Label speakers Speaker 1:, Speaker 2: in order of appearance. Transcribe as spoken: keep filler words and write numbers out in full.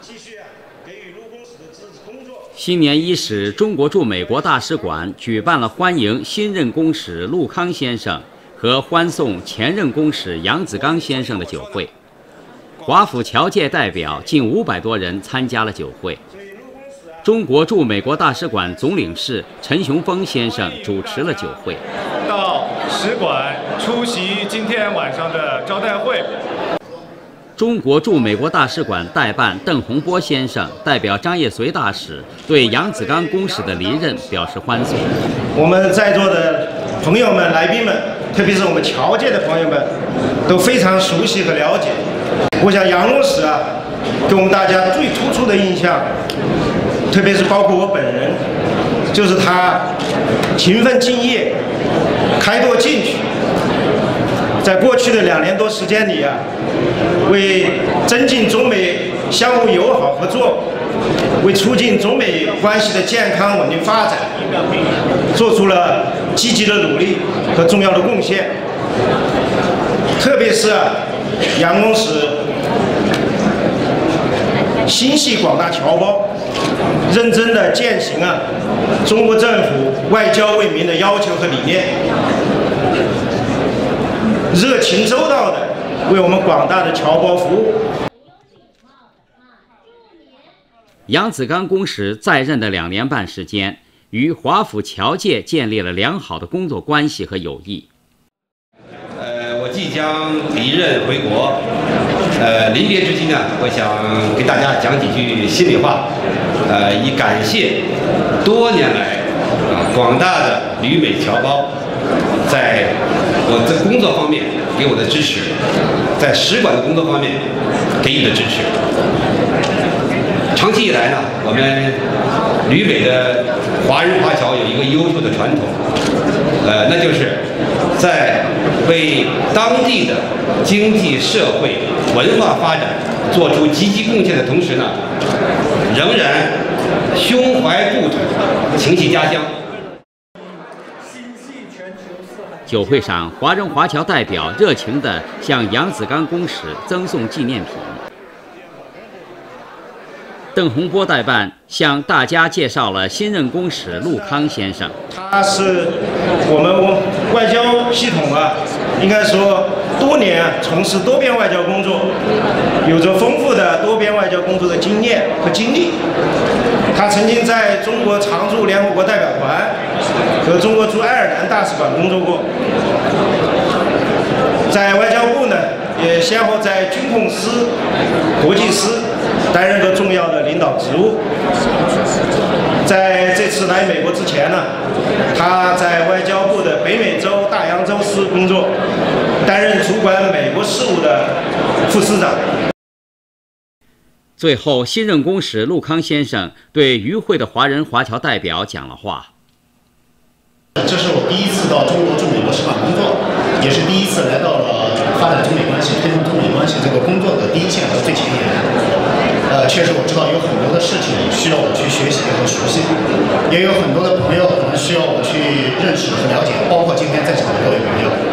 Speaker 1: 新年伊始，中国驻美国大使馆举办了欢迎新任公使陆康先生和欢送前任公使杨子刚先生的酒会。华府侨界代表近五百多人参加了酒会。中国驻美国大使馆总领事陈雄峰先生主持了酒会。
Speaker 2: 到使馆出席今天晚上的招待会。
Speaker 1: 中国驻美国大使馆代办邓洪波先生代表张业遂大使对杨子刚公使的离任表示欢送。
Speaker 3: 我们在座的朋友们、来宾们，特别是我们侨界的朋友们，都非常熟悉和了解。我想杨公使啊，给我们大家最突出的印象，特别是包括我本人，就是他勤奋敬业、开拓进取。在过去的两年多时间里啊，为增进中美相互友好合作，为促进中美关系的健康稳定发展，做出了积极的努力和重要的贡献。特别是啊，杨公使心系广大侨胞，认真地践行啊中国政府外交为民的要求和理念。热情周到的为我们广大的侨胞服务。
Speaker 1: 杨子刚公使在任的两年半时间，与华府侨界建立了良好的工作关系和友谊。
Speaker 4: 呃，我即将离任回国，呃，临别之际呢，我想给大家讲几句心里话，呃，以感谢多年来啊广大的旅美侨胞在我的工作方面给我的支持，在使馆的工作方面给予的支持。长期以来呢，我们旅美的华人华侨有一个优秀的传统，呃，那就是在为当地的经济社会文化发展做出积极贡献的同时呢，仍然胸怀故土，情系家乡。
Speaker 1: 酒会上，华人华侨代表热情地向杨子刚公使赠送纪念品。邓洪波代办向大家介绍了新任公使陆康先生。
Speaker 3: 他是我们外交系统啊，应该说多年啊从事多边外交工作，有着丰富的多边外交工作的经验和经历。他曾经在中国常驻联合国代表团和中国驻爱尔兰大使馆工作过，在外交部呢，也先后在军控司、国际司担任过重要的领导职务。在这次来美国之前呢，他在外交部的北美洲大洋洲司工作，担任主管美国事务的副司长。
Speaker 1: 最后，新任公使陆康先生对与会的华人华侨代表讲了话。
Speaker 5: 这是我第一次到中国驻美国使馆工作，也是第一次来到了发展中美关系、推动中美关系这个工作的第一线和最前沿。呃，确实我知道有很多的事情需要我去学习和熟悉，也有很多的朋友可能需要我去认识和了解，包括今天在场的各位朋友。